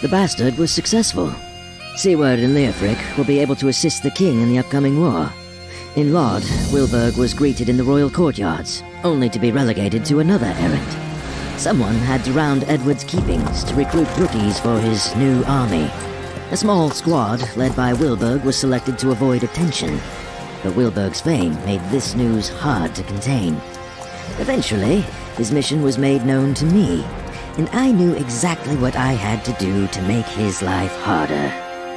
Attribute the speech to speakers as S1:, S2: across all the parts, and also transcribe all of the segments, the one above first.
S1: The bastard was successful. Siward and Leofric will be able to assist the king in the upcoming war. In Lod, Wilburg was greeted in the royal courtyards, only to be relegated to another errand. Someone had to round Edward's keepings to recruit rookies for his new army. A small squad led by Wilburg was selected to avoid attention, but Wilburg's fame made this news hard to contain. Eventually, his mission was made known to me, and I knew exactly what I had to do to make his life harder.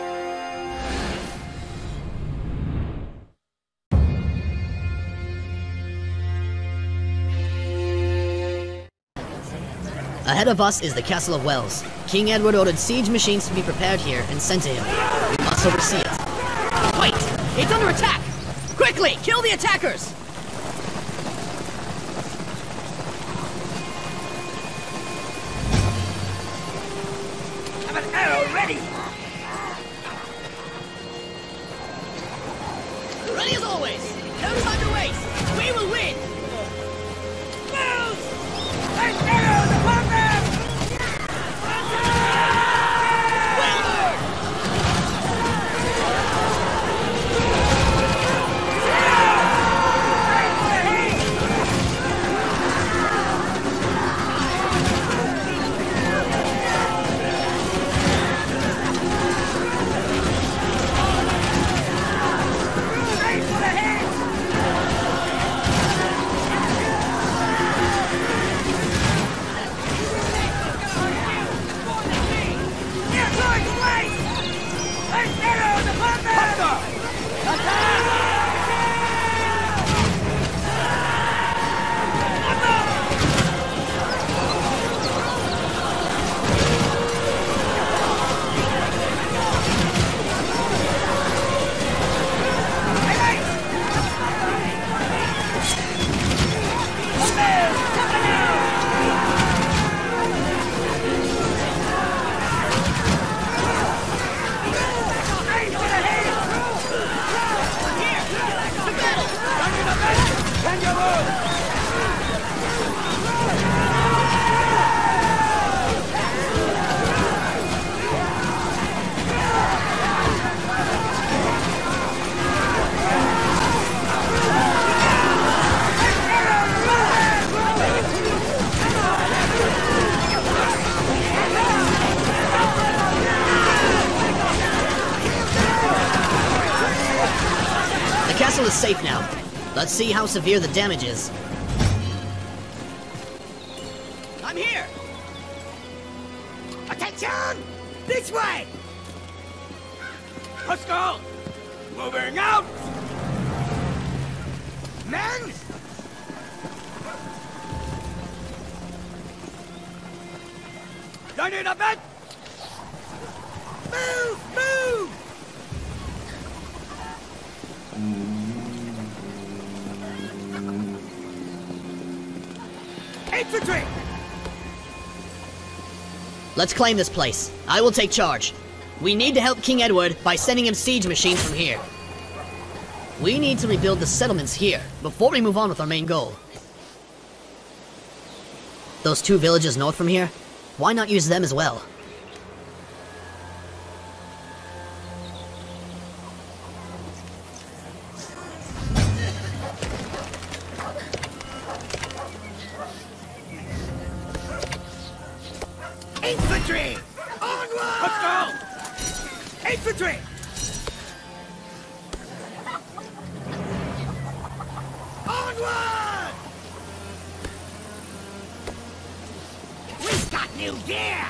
S2: Ahead of us is the Castle of Wells. King Edward ordered siege machines to be prepared here and sent to him. We must oversee it. Wait! It's under attack! Quickly! Kill the attackers!
S3: Have an arrow ready!
S2: Ready as always! No time to waste! We will win!
S3: An arrow upon them!
S2: The castle is safe now. Let's see how severe the damage is. I'm here!
S3: Attention! This way! Huskarl! Moving out! Men! You need a bed! Move! Move! Infantry!
S2: Let's claim this place. I will take charge. We need to help King Edward by sending him siege machines from here. We need to rebuild the settlements here before we move on with our main goal. Those two villages north from here, why not use them as well?
S3: Infantry! Onward! Huskarl! Infantry! Onward! We've got new gear!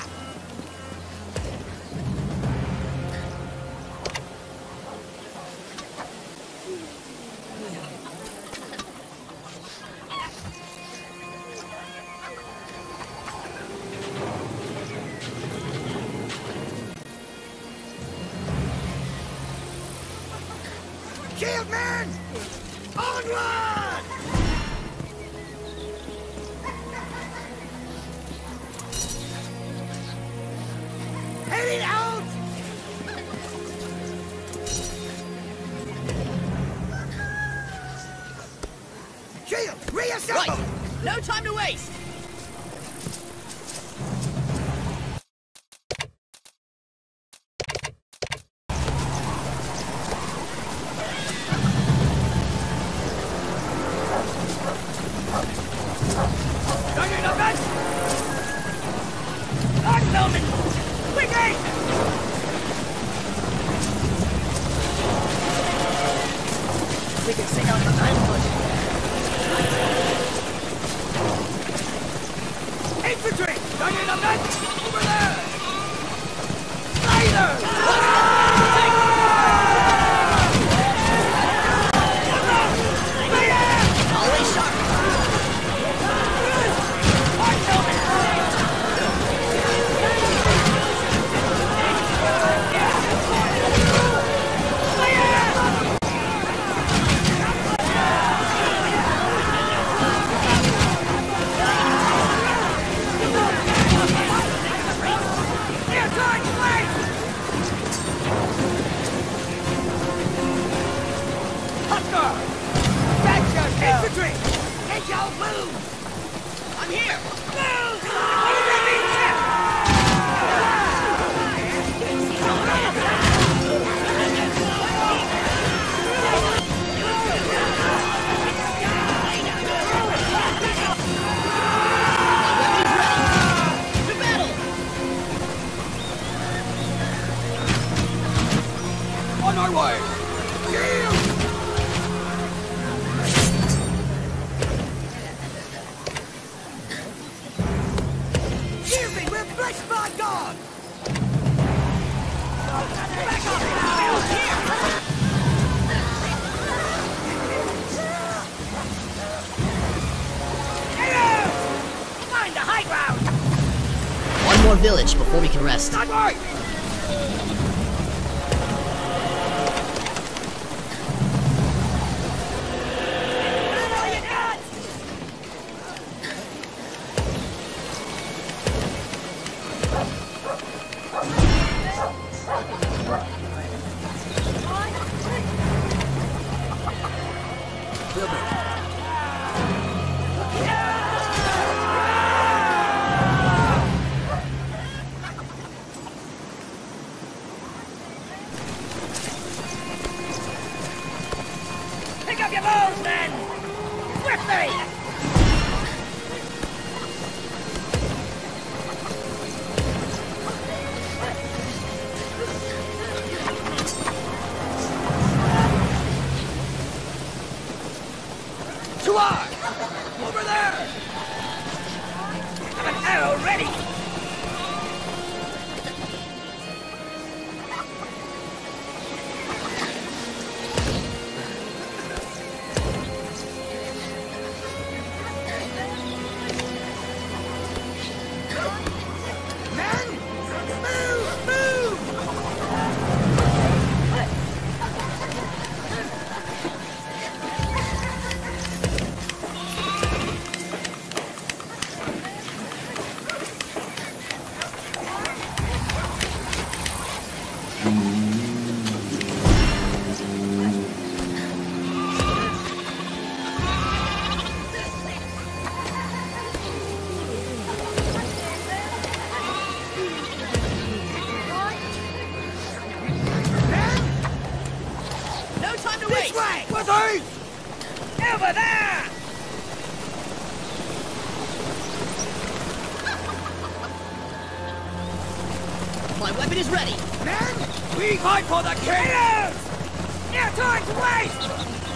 S3: Shield men! Onward! Heading out! Shield, reassemble!
S2: Right! No time to waste!
S3: We can set up an ambush. Infantry! Turning them back! Over there! Sliders!
S2: Always sharp.
S3: Infantry! Take your move!
S2: I'm here.
S3: Move!
S2: To battle.
S3: On our way! Hear me! We're blessed by God! Back up! Hello! Find the high ground!
S2: One more village before we can rest.
S3: Not right! Pick up your bows, men! Swiftly! Tuar! Over there! Have an arrow ready! Men! Move! Move!
S2: No time to
S3: This
S2: waste.
S3: way! With these! Over there!
S2: My weapon is ready.
S3: Men! We fight for the king! No time to waste!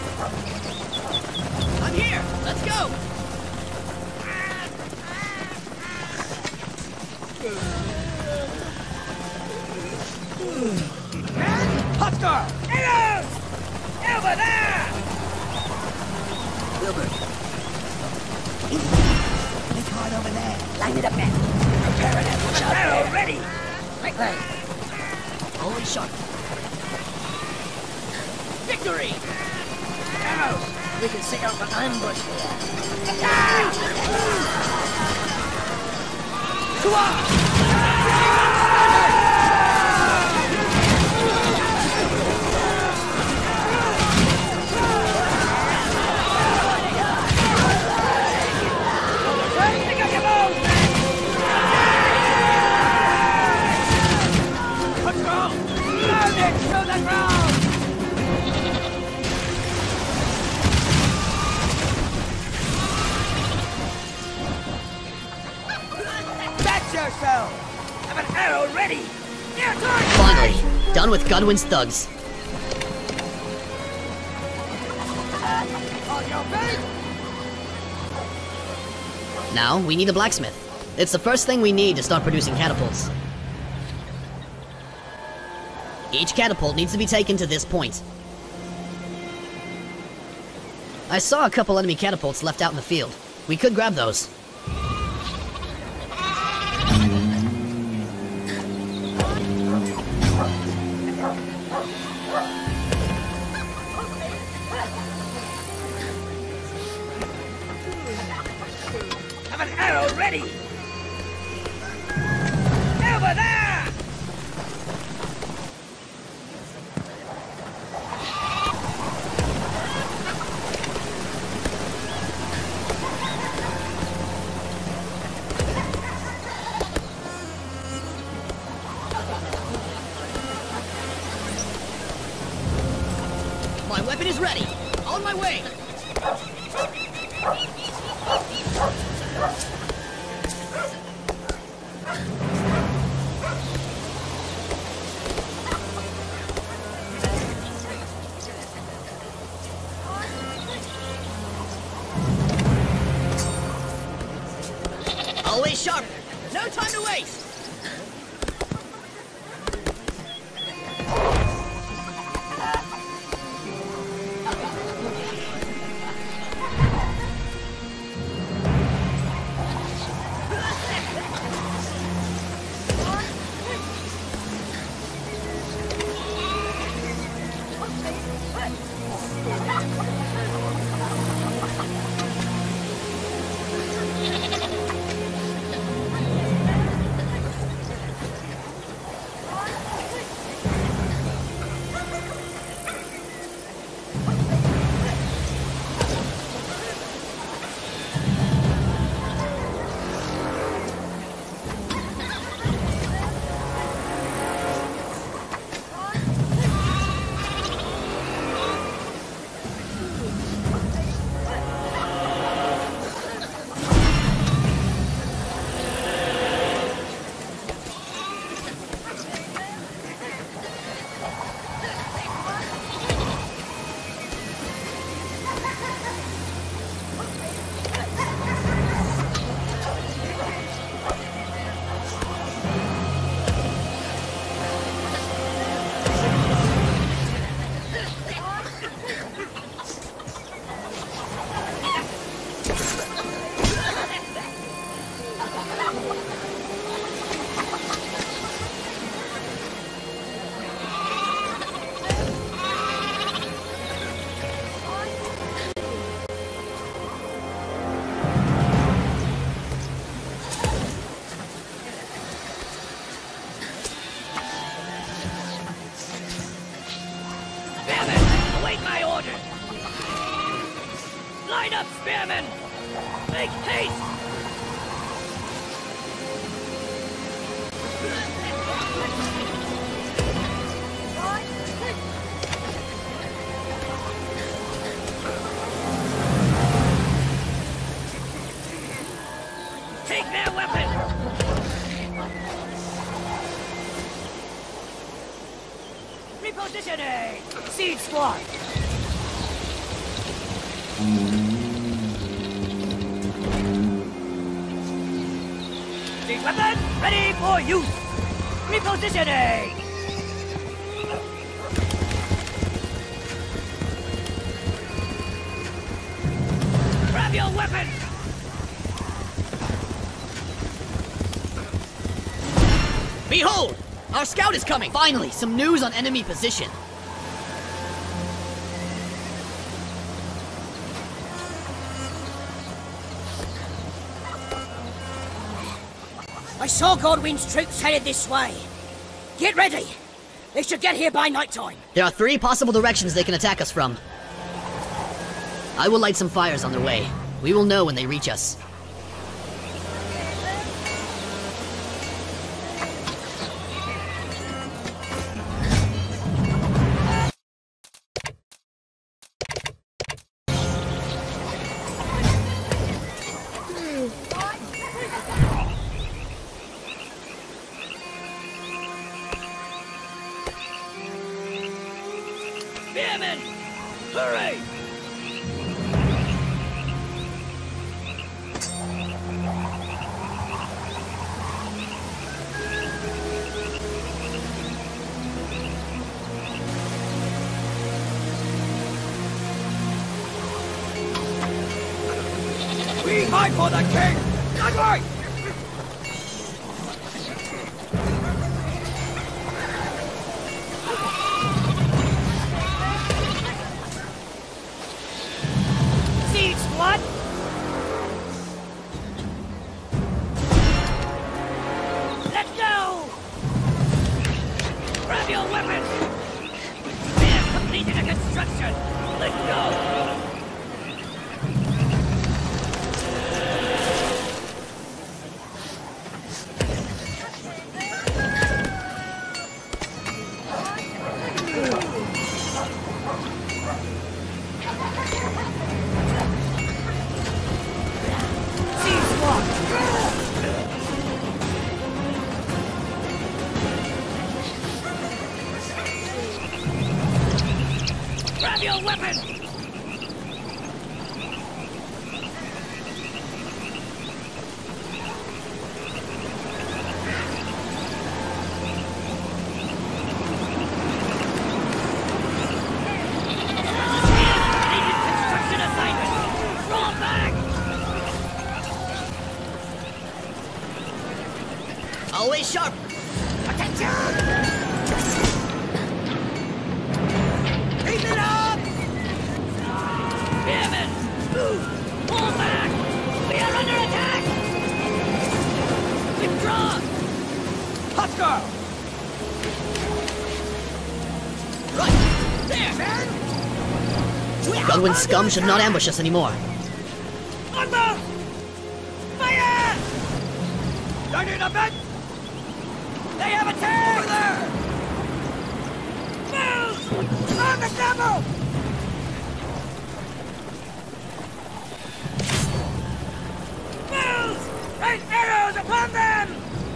S2: I'm here. Let's go.
S3: Men! Husker! Arrows! Over there! Wilbur. Big hard over there. Line it up, men. Prepare an ambush out there. Arrow ready! Quickly!
S2: Always sharp. Victory.
S3: Arrows! We can set up an ambush here. Pick up your bows, men! Let's go! Load it to the ground! Back yourself! Have an arrow ready! Near target!
S2: Finally, done with Godwin's thugs.
S3: On your feet!
S2: Now, we need a blacksmith. It's the first thing we need to start producing catapults. Each catapult needs to be taken to this point. I saw a couple enemy catapults left out in the field. We could grab those.
S3: Have an arrow ready! Over there!
S2: My weapon is ready. On my way. Always sharp. No time to waste.
S3: Line up, spearmen! Make haste! Take their weapons! Repositioning! Siege squad! Siege weapon ready for use! Repositioning! Grab your weapon!
S2: Behold! Our scout is coming! Finally, some news on enemy position.
S3: I saw Godwin's troops headed this way. Get ready! They should get here by nighttime.
S2: There are 3 possible directions they can attack us from. I will light some fires on their way. We will know when they reach us.
S3: Spearmen! Hurry! We fight for the king! Onward! Siege squad! Let's go! Grab your weapons! We have completed the construction! Let's go! Grab your weapon! Construction assignment! Draw back!
S2: Always sharp!
S3: Attention! Keep it up! Spearmen! Move! Pull back! We are under attack! Withdraw! Husker!
S2: Right! There! Godwin's scum should not ambush us anymore.
S3: Longbow! Fire! Don't need a bit! They have a tank! Over there! Move! On the double! Move! Right arrows upon them!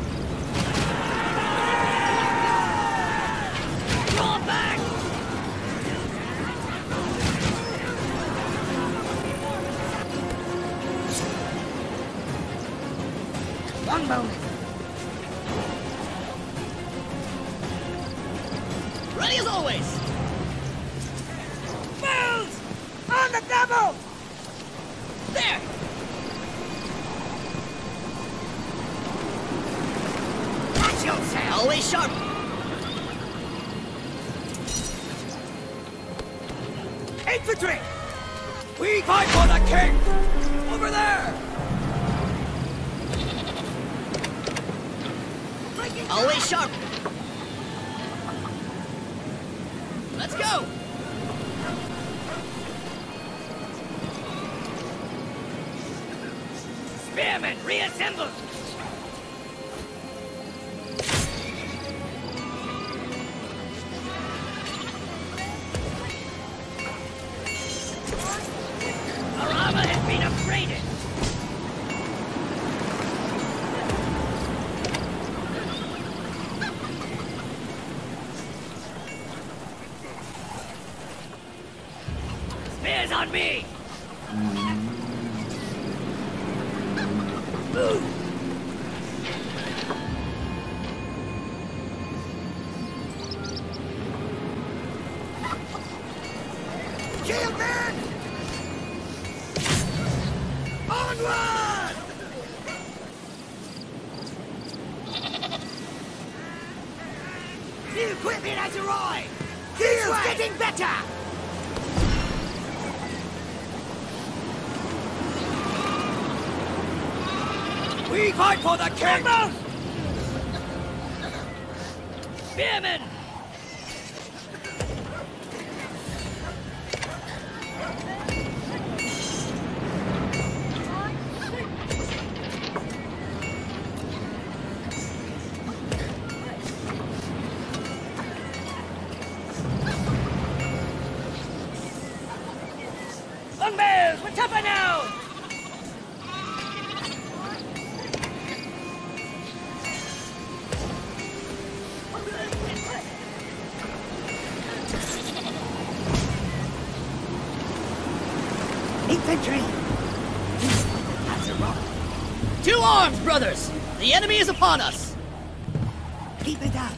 S3: Draw back! Longbow!
S2: Ready as always!
S3: Move! On the double!
S2: There!
S3: Watch yourself!
S2: Always sharp!
S3: Infantry! We fight for the king! Over there!
S2: Always sharp! Let's go!
S3: Spearmen, reassemble! Our armor has been upgraded! Spears on me! Move! Shield man! Onward! New equipment has arrived! Shield's getting better! We fight for the king! Spearmen! Longbows, we're tougher now! Infantry! That's a rock.
S2: To arms, brothers! The enemy is upon us!
S3: Keep it up.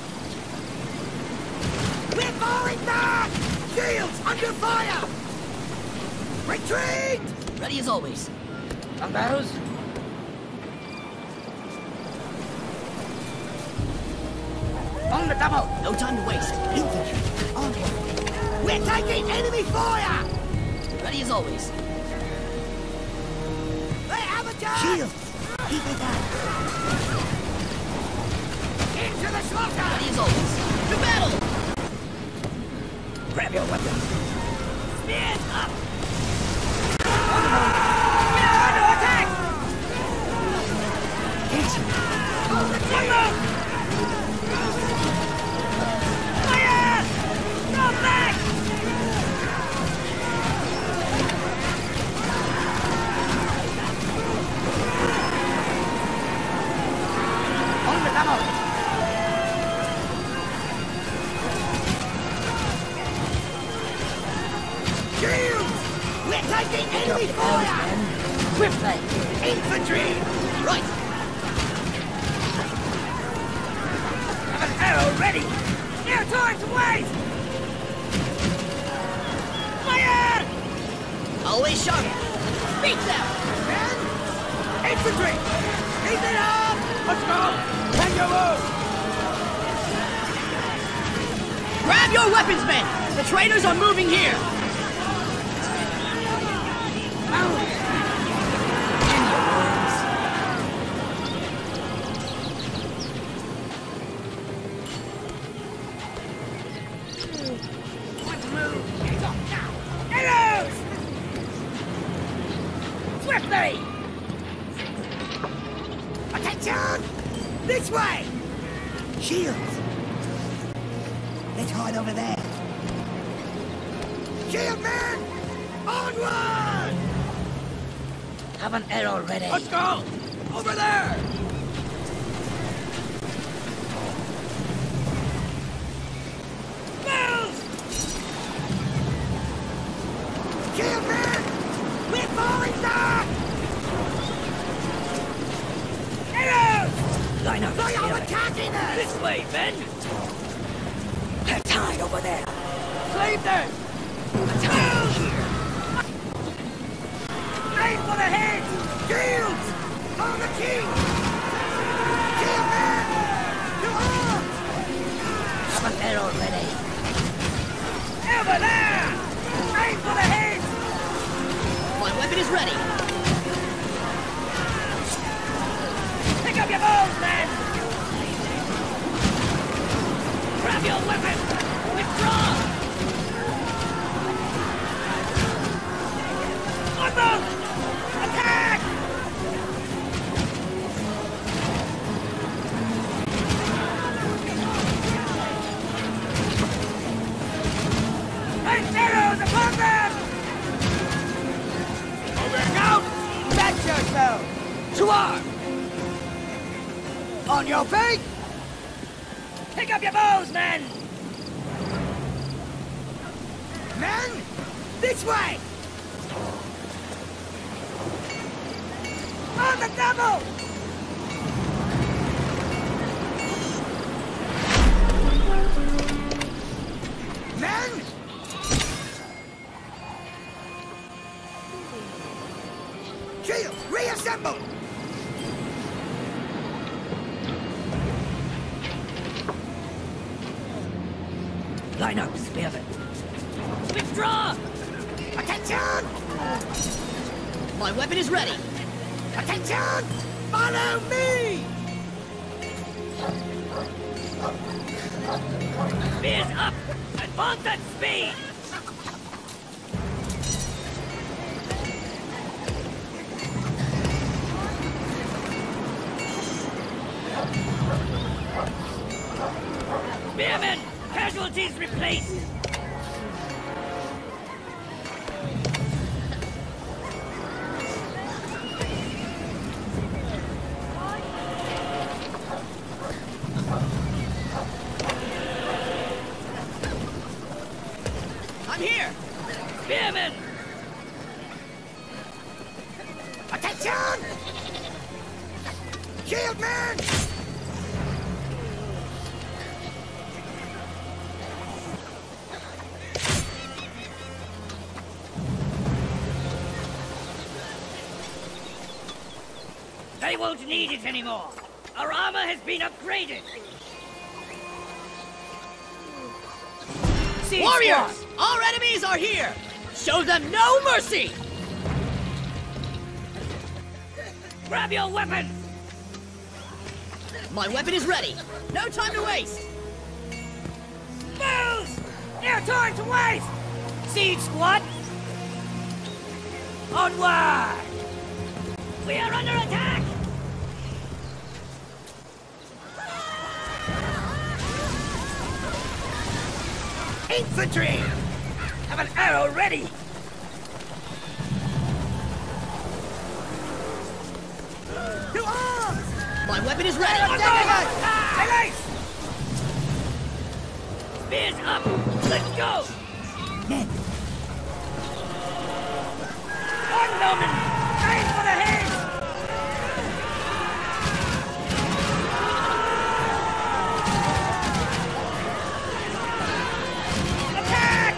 S3: We're falling back! Shields under fire! Retreat!
S2: Ready as always.
S3: Longbows? On the double!
S2: No time to waste.
S3: Infantry, onward! We're taking enemy fire!
S2: Ready as always.
S3: They have a charge! Shields! Keep it up! Into the slaughter!
S2: Ready as always. To battle!
S3: Grab your weapons! Spears up! Under attack! Fire! Go back! On the double! Shields! We're taking enemy fire! Swiftly! Infantry!
S2: Right!
S3: Have an arrow ready! No time to waste! Fire!
S2: Always sharp! Beat them!
S3: Men! Infantry! Keep it up! Let's go! Take your move!
S2: Grab your weapons, men! The traitors are moving here!
S3: Arrows! Swiftly! Attention! This way! Shields! Let's hide over there. Shield men! Onward! Have an arrow ready. Let's go! Over there! Move! Shield men! We're falling back! Arrows! Line up! They are attacking us! This way, men! They're tied over there! Slave them! Attack here! Aim for the head! Shields! On the king! Shield men! To arms! Have an arrow ready! Over there! Aim for the head!
S2: My weapon is ready!
S3: Pick up your bows, men! Grab your weapon! Withdraw! On them! Attack! And arrows upon them! Moving out! Set yourself! To arms! On your feet! Pick up your bows, men! Men! This way! On the double! Men! Shields, reassemble! Line up, spearmen. Withdraw! Attention!
S2: My weapon is ready!
S3: Attention! Follow me! Spears up! Advance at speed! Spearmen! Casualties replaced!
S2: I'm here!
S3: Spearmen! Attention! Shield man! They won't need it anymore. Our armor has been upgraded. Siege
S2: Warriors!
S3: squad.
S2: Our enemies are here! Show them no mercy!
S3: Grab your weapon!
S2: My weapon is ready. No time to waste.
S3: Moves! No time to waste! Siege squad! Onward! We are under attack! Infantry! Have an arrow ready! To arms!
S2: My weapon is ready.
S3: Highlights! Spears up! Let's go! On, Norman! Aim for the head! Attack!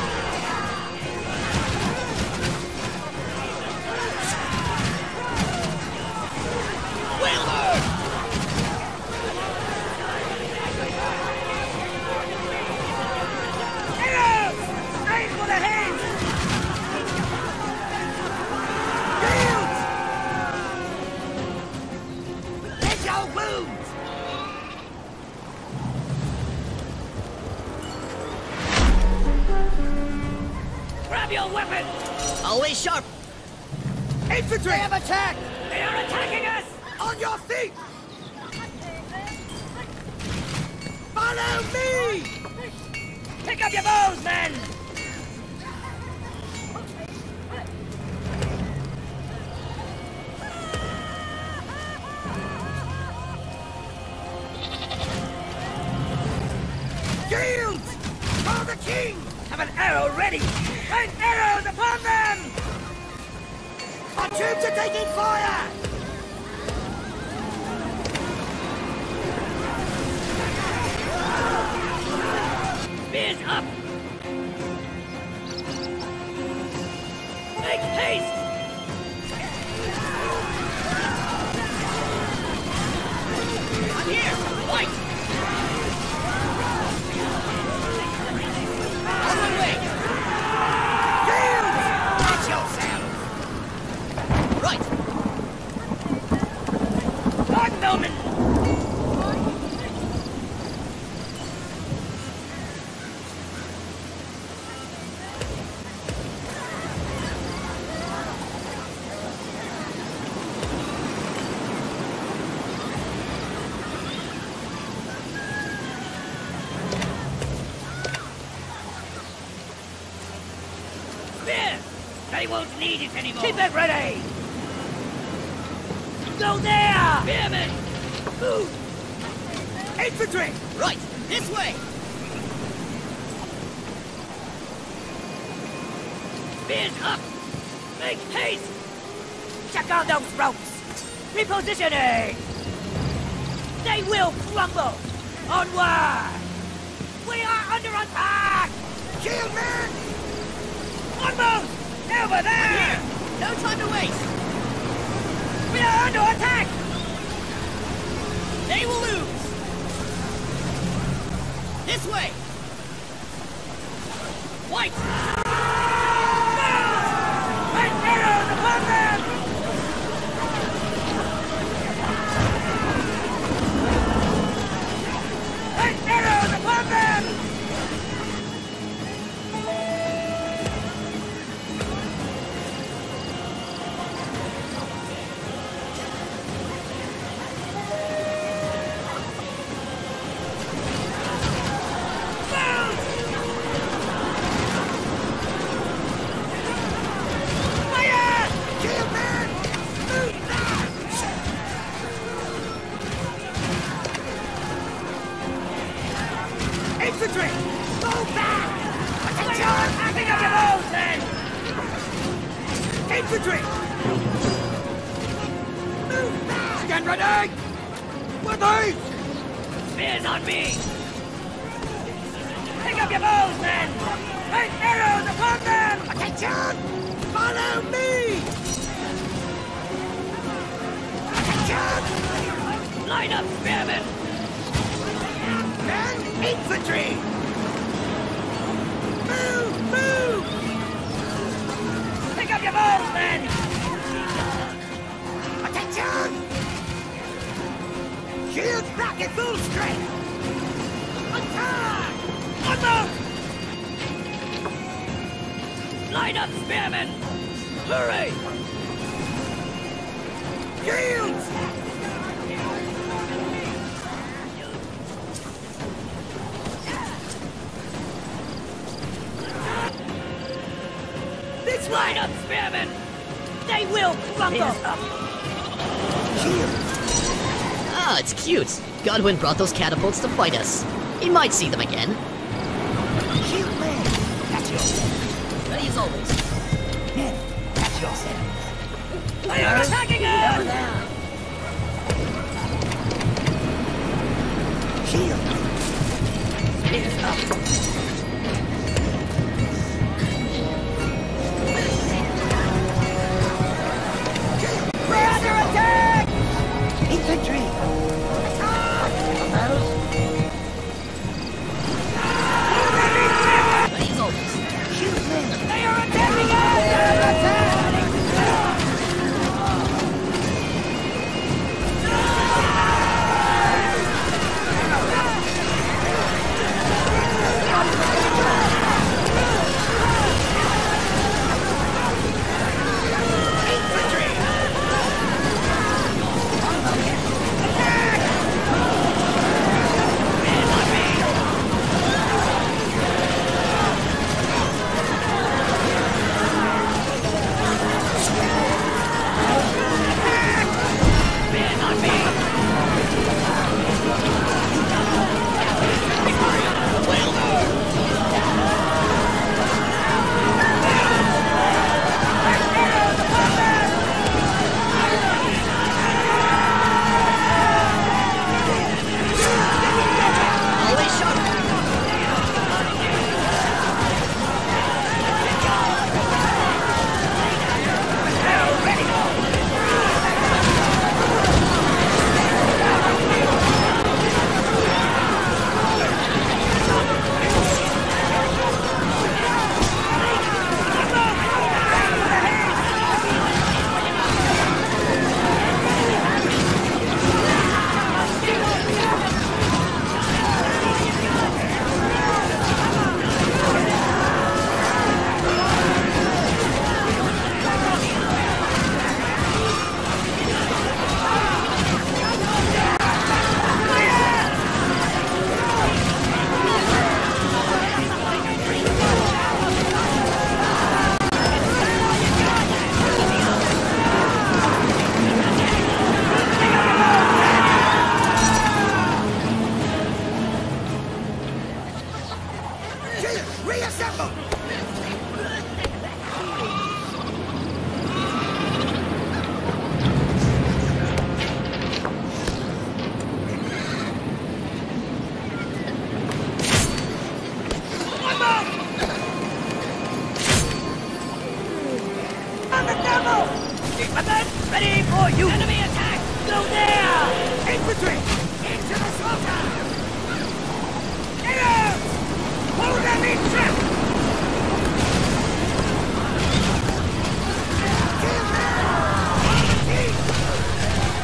S2: Wheeler!
S3: Arrows! Aim for the head! Shields! Take your wounds! Grab your weapon!
S2: Always sharp.
S3: Infantry! They have attacked! They are attacking us! On your feet! Follow me! Pick up your bows, men! Shields! For the king! Have an arrow ready! Rain arrows upon them! Our troops are taking fire! Spears up! Make haste!
S2: I'm here. Fight. On my way.
S3: Watch yourself!
S2: Right.
S3: On, Norman! Spear! They won't need it anymore! Keep it ready! Go there! Spearmen! Move! Infantry!
S2: Right. This way.
S3: Spears up! Make haste! Check on those ropes! Repositioning! They will crumble! Onward! We are under attack! Shield men! Almost! Over there!
S2: Here. No time to waste.
S3: We are under attack!
S2: They will lose. This way. White.
S3: Put arrows upon them! Put arrows upon them! Fire! Shield men! Move back! Infantry! Move back! Attention! Pick up your bows, men! Infantry! Move back! Stand ready! With these! Spears on me! Pick up your bows, men! Point arrows upon them! Attention! Follow me! Attention! Attention! Line up, spearmen! Men, infantry! Move! Move! Pick up your bows, men! Attention! Shields back at full strength! Attack! On them! Line up, spearmen! Hurry! Shields! This line up, spearmen! They will crumble!
S2: Ah, it's cute. Godwin brought those catapults to fight us. He might see them again.
S3: Shield man! That's yours.
S2: Ready as always.
S3: Men, that's yourselves. They are attacking us! Shield! Spears up! We're under attack! Infantry! Attack! Commandos!
S2: Ready as always.
S3: Shield men! They are attacking us! They're attacking! Reassemble! On the devil! Equipment ready for you! Enemy attack! Go there! Infantry! Into the slaughter! Get out! Hold them in check! Kill them! Team!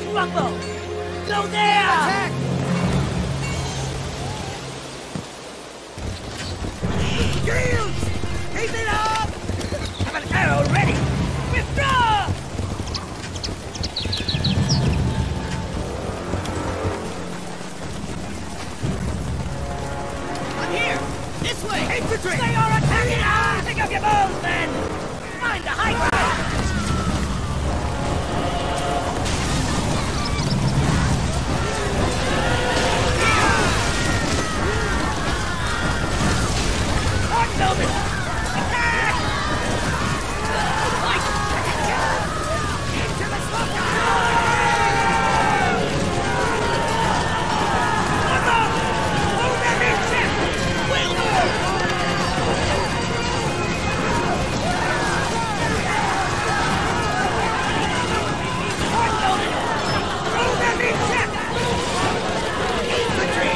S3: rumble! Go there! Attack! Shields! Keep it up! Have an arrow ready! Withdraw!
S2: I'm here! This way!
S3: Infantry! They are attacking us! Pick up your bows, men! Find the high ground! Norman! Attack! Fight! Into the smoke! Move every ship! We'll move! Norman! Move every ship! Infantry!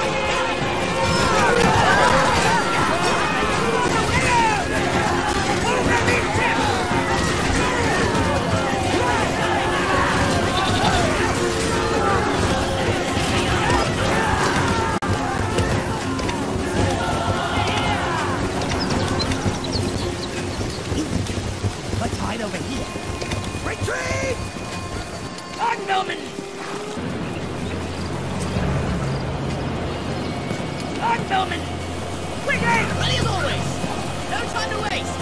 S3: Let's hide over here. Retreat! Agnomen! Agnomen! Quickly!
S2: Ready as always! No time to waste!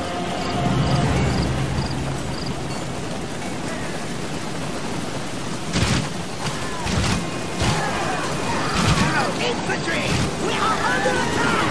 S3: Infantry! We are under attack!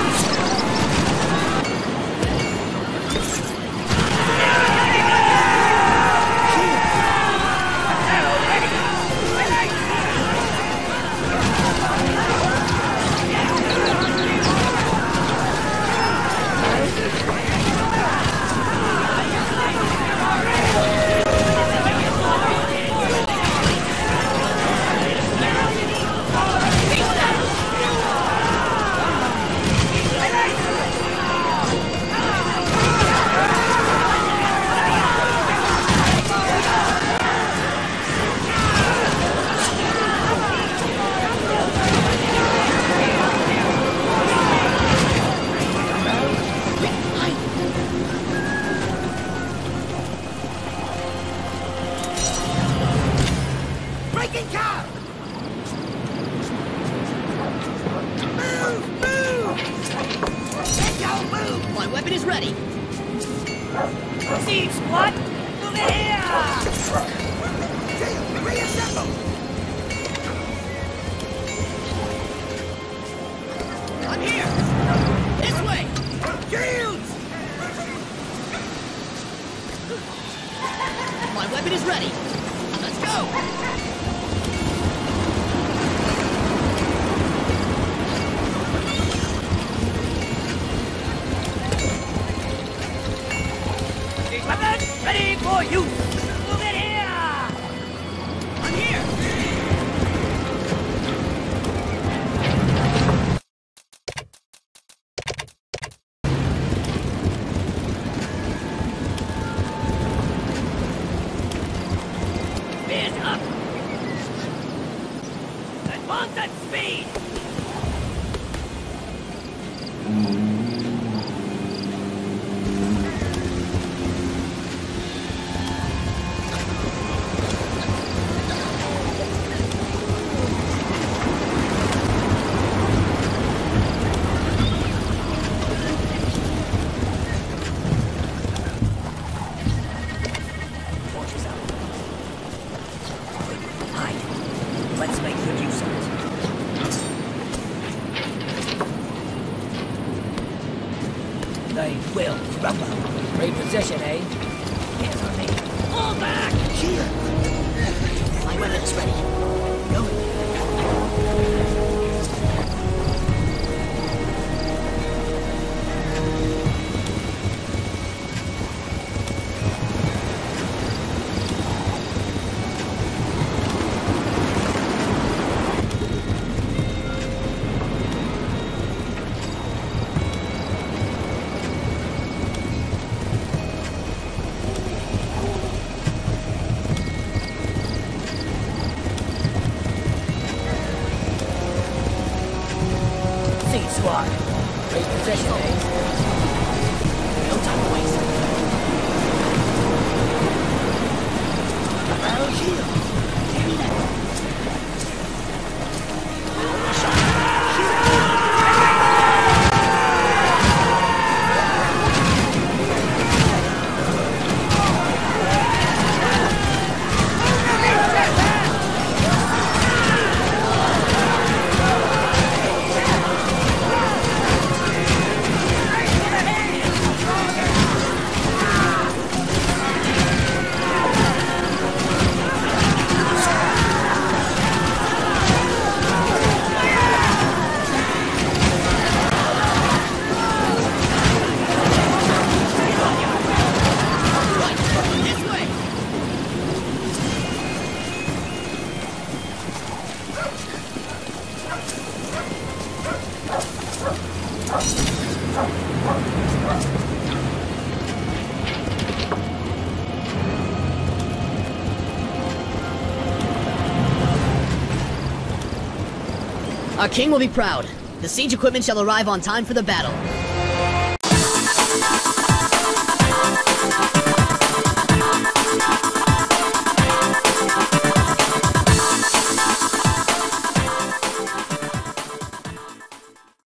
S3: Breaking camp! Move! Move! Echo, move!
S2: My weapon is ready!
S3: Siege squad! Move it here! Shield, reassemble!
S2: I'm here! This way!
S3: Shields!
S2: My weapon is ready! Let's go!
S3: Weapon ready for use! Move it here!
S2: I'm here!
S3: Spears up! Advance at speed! Torches out. Hide. Let's make good use of it. They will rumble. Reposition, eh? Hands on me. Fall back!
S2: Here! My weapon is ready. Go!
S3: What? Take possession, eh?
S2: No time to waste.
S3: Battle shield. Give me that.
S2: Our king will be proud. The siege equipment shall arrive on time for the battle.